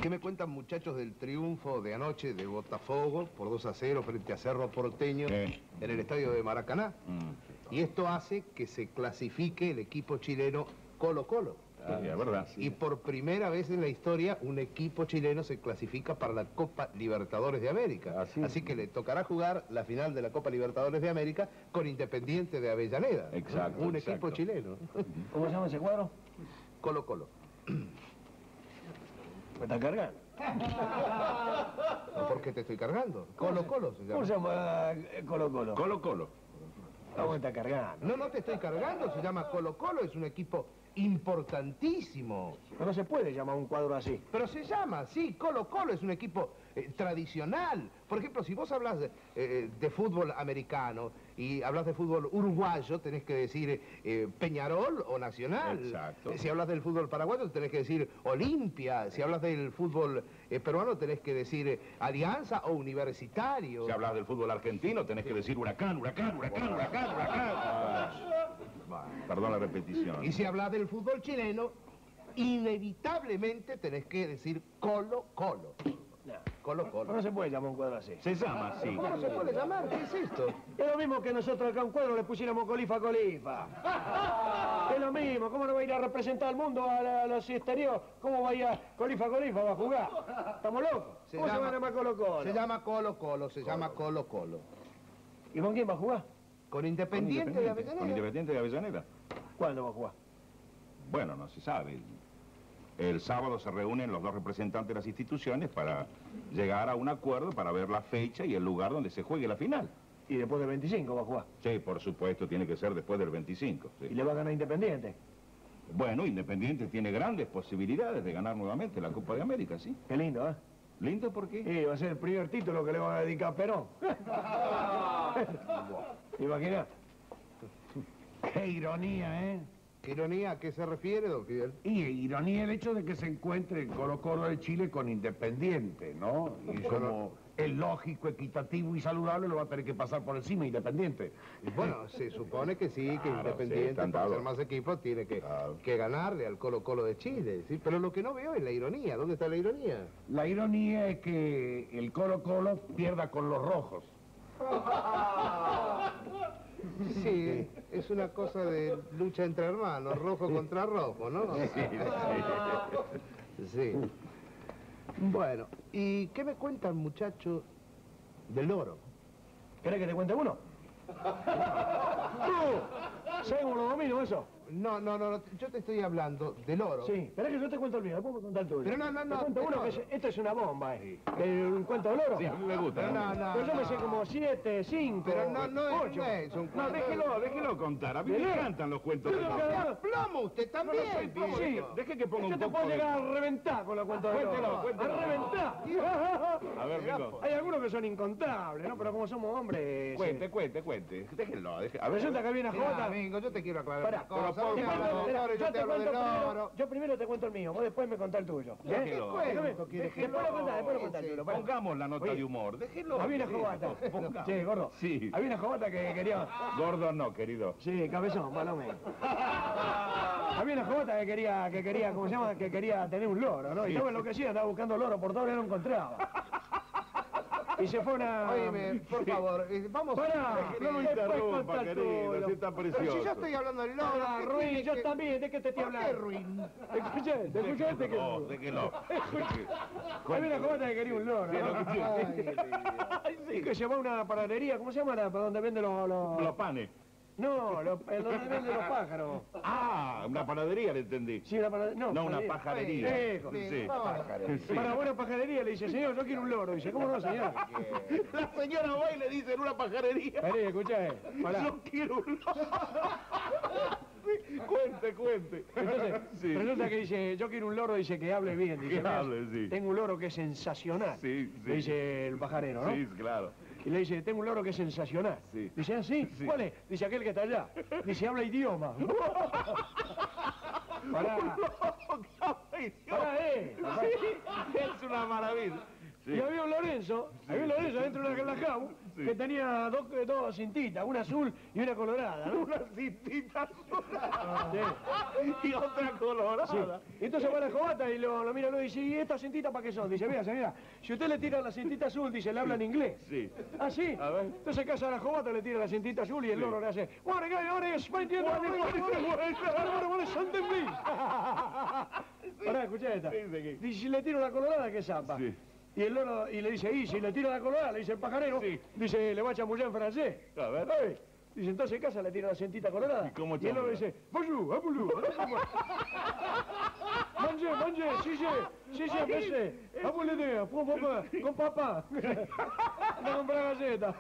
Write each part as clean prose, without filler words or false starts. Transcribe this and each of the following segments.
¿Qué me cuentan, muchachos, del triunfo de anoche de Botafogo por 2-0 frente a Cerro Porteño en el estadio de Maracaná? Y esto hace que se clasifique el equipo chileno Colo-Colo. Es verdad. Y por primera vez en la historia, un equipo chileno se clasifica para la Copa Libertadores de América. Así que le tocará jugar la final de la Copa Libertadores de América con Independiente de Avellaneda. Exacto. Un equipo chileno. ¿Cómo se llama ese cuadro? Colo-Colo. ¿Me está cargando? No, ¿por qué te estoy cargando? Colo-Colo se llama. ¿Cómo se llama Colo-Colo? Colo-Colo. ¿Cómo me está cargando? No, no te estoy cargando, se llama Colo-Colo, es un equipo importantísimo. Pero no se puede llamar un cuadro así. Pero se llama, sí, Colo-Colo es un equipo tradicional. Por ejemplo, si vos hablas de fútbol americano y hablas de fútbol uruguayo, tenés que decir Peñarol o Nacional. Exacto. Si hablas del fútbol paraguayo, tenés que decir Olimpia. Si hablas del fútbol peruano, tenés que decir Alianza o Universitario. Si hablas del fútbol argentino, tenés que decir Huracán, Huracán, Huracán, Huracán, Huracán. Perdón la repetición. Y si hablas del fútbol chileno, inevitablemente tenés que decir Colo-Colo. No. Colo-Colo. No se puede llamar un cuadro así. Se llama así. ¿Cómo no se puede llamar? ¿Qué es esto? Es lo mismo que nosotros acá a un cuadro le pusiéramos Colifa. Es lo mismo. ¿Cómo no va a ir a representar al mundo a los exteriores? ¿Cómo va a ir a Colifa va a jugar? ¿Estamos locos? ¿Cómo se va a llamar Colo-Colo? Se llama Colo-Colo, se llama Colo-Colo. ¿Y con quién va a jugar? Con Independiente de Avellaneda. Con Independiente de Avellaneda. ¿Cuándo va a jugar? Bueno, no se sabe. El sábado se reúnen los dos representantes de las instituciones para llegar a un acuerdo para ver la fecha y el lugar donde se juegue la final. ¿Y después del 25 va a jugar? Sí, por supuesto, tiene que ser después del 25. Sí. ¿Y le va a ganar Independiente? Bueno, Independiente tiene grandes posibilidades de ganar nuevamente la Copa de América, ¿sí? Qué lindo, ¿eh? ¿Lindo por qué? Sí, va a ser el primer título que le van a dedicar a Perón. Imagina. Qué ironía, ¿eh? ¿Qué ironía? ¿A qué se refiere, don Fidel? Y ironía el hecho de que se encuentre Colo-Colo de Chile con Independiente, ¿no? Y como es lógico, equitativo y saludable, lo va a tener que pasar por encima Independiente. Bueno, se supone que sí, que Claro, Independiente, sí, para encantado. ser más equipo, tiene que ganarle al Colo-Colo de Chile, ¿sí? Pero lo que no veo es la ironía. ¿Dónde está la ironía? La ironía es que el Colo-Colo pierda con los rojos. Sí, es una cosa de lucha entre hermanos, rojo contra rojo, ¿no? Sí. Bueno, ¿y qué me cuentan, muchachos, del loro? ¿Querés que te cuente uno? ¿Tú? ¿Sabes cómo lo domino eso? No, yo te estoy hablando del oro. Sí, esperá que yo te cuento el mío, después me contar el tuyo. Pero no, Te cuento uno que esto es una bomba, ¿El cuento del oro? Sí, a mí me gusta. Pero no, Pero yo me sé como 7, 5, Pero no 8. es un No, déjelo contar. A mí me Bien. encantan los cuentos de Pero los... cada- Plomo, usted también. No soy plomo, Sí. deje que ponga Yo un te poco puedo de... llegar a reventar con la cuenta del oro. Cuéntelo. A reventar. A ver, Rico. Hay algunos que son incontables, ¿no? Pero como somos hombres... Cuente. Déjenlo. A ver. Resulta que había una Mira, jota... amigo, yo te quiero aclarar Pará, una cosa. pero Vos me por hablas favor, del oro, yo te hablo del oro. Yo primero te cuento el mío, vos después me contás el tuyo. Déjelo. ¿Cuánto quieres que Después lo contás, después lo contás el tuyo. pará. Pongamos la nota Oye, de humor. Déjelo. Había una jogata. Pongamos. Sí, gordo. Sí. Había una jogata que quería... Gordo no, querido. Sí, cabezón, palome. Había una jogata que quería, ¿cómo se llama? Que quería tener un loro, ¿no? Y yo me enloquecía, andaba buscando loro por todo y no lo encontraba. Y se fue una... Óyeme, por favor, vamos Pará, No lo después interrumpa, contá el querido. tuyo. Si está Pero precioso. si yo estoy hablando del loro... Ah, ¿qué Ruin, tiene yo que- también, ¿de qué te estoy ¿Por qué, hablando? Ruin? ¿Te escuchaste que... No, déjelo. Había una jogata que quería un loro, ¿no? Y que se llama una panadería, ¿cómo se llama? Para donde venden Los panes. No, donde venden los pájaros. Ah, una panadería, le entendí. Sí, una panadería. No, una pajarería. Hijo. Sí. Sí. Para buena pajarería le dice, señor, yo quiero un loro. Dice, ¿cómo no, señor? La señora va y le dice en una pajarería. Vení, escuchá, pará. Yo quiero un loro. Sí, cuente. Entonces, Sí. resulta que dice, yo quiero un loro, dice que hable bien. Dice, Que "Mirá, hable, sí. tengo un loro que es sensacional. Sí. Le dice el pajarero, ¿no? Sí, claro. Y le dice, tengo un loro que es sensacional. Sí. Dice, ¿ah, sí? Sí. ¿Cuál es? Dice, aquel que está allá. Dice, habla idioma. Pará. Pará, Es una maravilla. Sí. Y había un lorito Lorenzo, había un Lorenzo dentro de la jaula que tenía dos cintitas, una azul y una colorada, ¿no? Una cintita azul Sí. y otra colorada. Sí. Entonces va a la jovata y lo mira y dice, ¿y estas cintitas para qué son? Dice, mira, señora, si usted le tira la cintita azul, dice, le habla en inglés. Sí. ¿Ah, sí? A ver. Entonces casa a la jovata, le tira la cintita azul y el loro le hace, what Pará, escuchá esta. Dice, si le tiro la colorada, ¿qué zapa? Sí. Y el loro, y le dice, y si le tiro la colorada, le dice el pajarero, Sí. dice, le va a chamullar en francés. A ver. ¿Sabe? Dice, entonces en casa le tira la cintita colorada. ¿Y cómo el loro chamula? dice, bonjour, abulou. Manje, sí, empecé. Abulede, con papá. Anda a comprar galleta.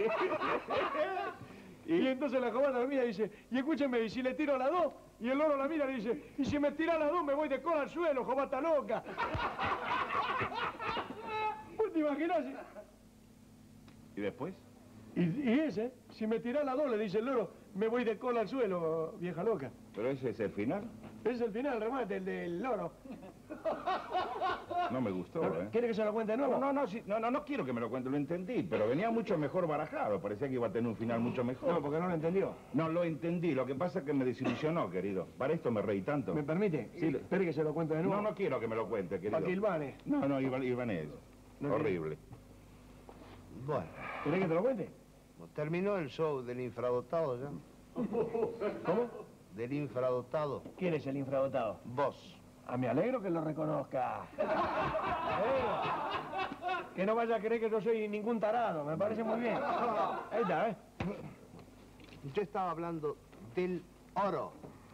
Y entonces la jovata la mira y dice, y escúcheme, y si le tiro la 2, y el loro la mira y dice, y si me tira la 2 me voy de cola al suelo, jovata loca. ¿Vos te imaginás? ¿Y después? Y ese, si me tira la 2, le dice el loro, me voy de cola al suelo, vieja loca. ¿Pero ese es el final? Ese es el final, el remate, el del loro. No me gustó, ¿eh? ¿Quiere que se lo cuente de nuevo? No quiero que me lo cuente, lo entendí, pero venía mucho mejor barajado, parecía que iba a tener un final mucho mejor. No, porque no lo entendió. No, lo entendí, lo que pasa es que me desilusionó, querido. Para esto me reí tanto. ¿Me permite? Sí. Espere que se lo cuente de nuevo. No quiero que me lo cuente, querido. Para que Ilvane. No, Ibanez. No Horrible. Bueno, ¿Querés que te lo cuente? terminó el show del infradotado ya. ¿Cómo? Del infradotado. ¿Quién es el infradotado? Vos. Ah, me alegro que lo reconozca. Que no vaya a creer que yo soy ningún tarado, me parece muy bien. Ahí está, ¿eh? Yo estaba hablando del oro,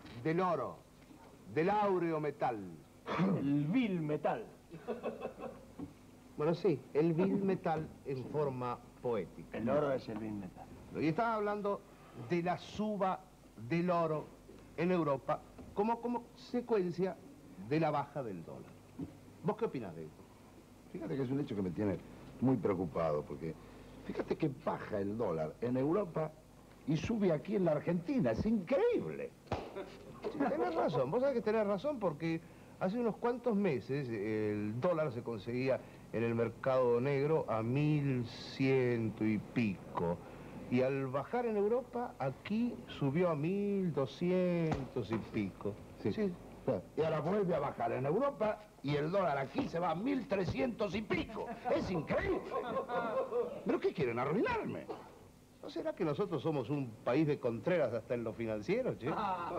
del áureo metal. El vil metal. Bueno, sí, el vil metal en forma poética. El oro es el vil metal. Y estaba hablando de la suba del oro en Europa como consecuencia de la baja del dólar. ¿Vos qué opinás de esto? Fíjate que es un hecho que me tiene muy preocupado, porque fíjate que baja el dólar en Europa y sube aquí en la Argentina. Es increíble. Sí, tenés razón, vos sabés que tenés razón porque hace unos cuantos meses el dólar se conseguía en el mercado negro a 1.100 y pico. Y al bajar en Europa, aquí subió a 1.200 y pico. Sí. Y ahora vuelve a bajar en Europa y el dólar aquí se va a 1.300 y pico. Es increíble. ¿Pero qué quieren, arruinarme? ¿No será que nosotros somos un país de contreras hasta en lo financiero, che? ¿Eh?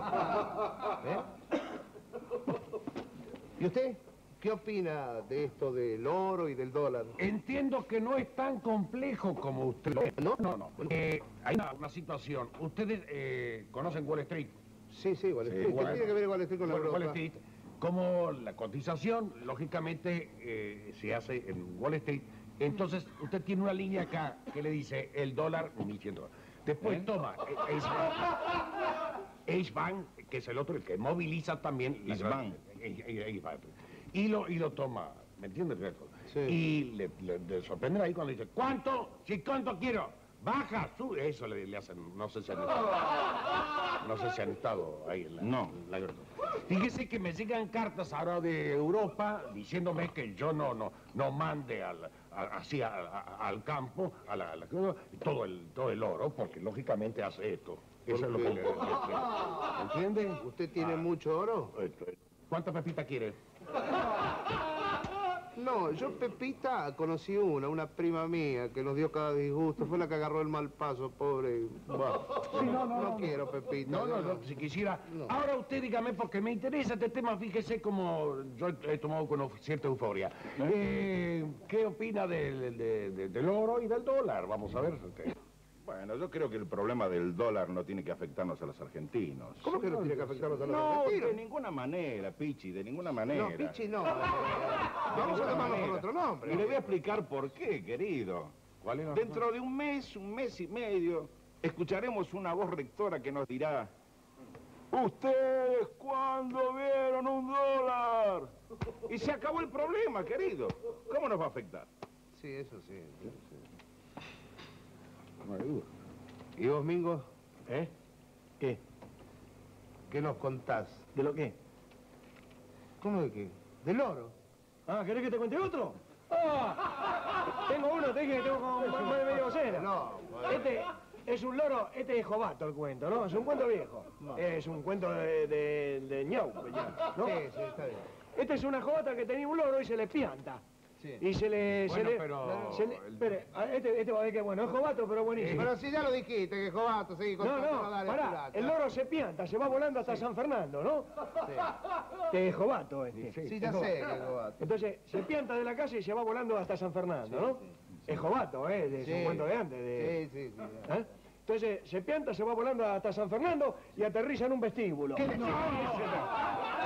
¿Y usted? ¿Qué opina de esto del oro y del dólar? Entiendo que no es tan complejo como usted lo ve. ¿No? No. Hay una situación. Ustedes conocen Wall Street. Sí, Wall Street. ¿Qué tiene que ver Wall Street con la Europa? Wall Street, como la cotización, lógicamente, se hace en Wall Street. Entonces, usted tiene una línea acá que le dice el dólar 1.100 dólares. Después toma H-Bank, que es el otro, el que moviliza también. H-Bank. Y lo toma, ¿me entiendes? Sí. Y le sorprenden ahí cuando dice, ¿cuánto? Sí, ¿cuánto quiero? Baja, sube. Eso le hacen, no sé si han estado ahí en la... No. en la guerra. Fíjese que me llegan cartas ahora de Europa diciéndome que yo no mande al campo, todo el oro, porque lógicamente hace esto. Eso es lo que le ¿entiende? ¿Usted tiene mucho oro? ¿Cuánta pepita quiere? No, yo Pepita conocí una prima mía que nos dio cada disgusto. Fue la que agarró el mal paso, pobre. Bueno, no quiero Pepita. No, si quisiera. No. Ahora usted dígame, porque me interesa este tema, fíjese como yo he tomado con cierta euforia. ¿Qué opina del oro y del dólar? Vamos a ver. Bueno, yo creo que el problema del dólar no tiene que afectarnos a los argentinos. ¿Cómo que no tiene que afectarnos a los No, argentinos? de ninguna manera, Pichi, de ninguna manera. No, Pichi no. Vamos a llamarlo por otro nombre. Y le voy a explicar por qué, querido. ¿Cuál es la Dentro de un mes y medio, escucharemos una voz rectora que nos dirá: ¿ustedes cuándo vieron un dólar? Y se acabó el problema, querido. ¿Cómo nos va a afectar? Sí, eso sí. No hay duda. ¿Y vos, Mingo? ¿Eh? ¿Qué? ¿Qué nos contás? ¿De lo qué? ¿Cómo de qué? ¿Del oro? Ah, ¿querés que te cuente otro? ¡Ah! Tengo uno, te dije que tengo como más de media docena. No, bueno. Este es un loro, este es Jovato el cuento, ¿no? Es un cuento viejo. Es un cuento de Ñaupe ya, ¿no? Sí, sí, está bien. Este es una jovata que tenía un loro y se le pianta. Sí. Y se le... Bueno, se le, pero- se le- espere, este va a ver que bueno, es Jovato, pero buenísimo. Pero si ya lo dijiste, que Jovato, seguí No, contando, no, dale, pará, apurate. el loro se pianta, se va volando hasta San Fernando, ¿no? Que es Jovato este. Sí, ya sé que es Jovato. Entonces, se pianta de la casa y se va volando hasta San Fernando, ¿no? Es Jovato, es un cuento de antes. Sí, sí, sí. ¿Eh? Entonces, se pianta, se va volando hasta San Fernando y aterriza en un vestíbulo.